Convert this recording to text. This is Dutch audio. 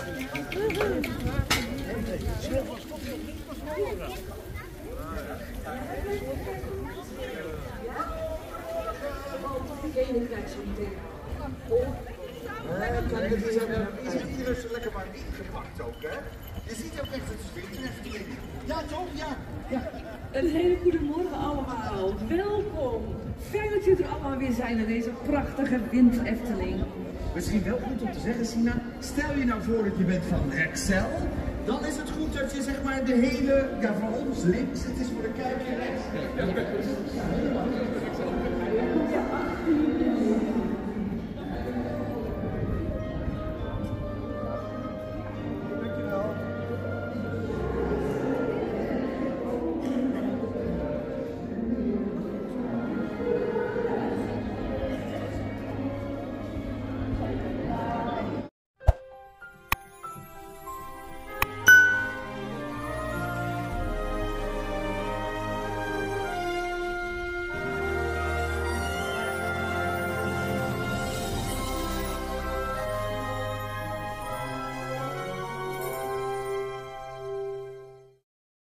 Je ziet hier dus lekker maar ingepakt ook, hè? Je ziet ook echt het winterefteling. Ja, toch? Ja. Een hele goede morgen allemaal. Welkom. Fijn dat jullie er allemaal weer zijn in deze prachtige winterefteling. Misschien wel goed om te zeggen, Sina, stel je nou voor dat je bent van Rexel, dan is het goed dat je zeg maar de hele, ja voor ons links, het is voor de kijker rechts. Ja,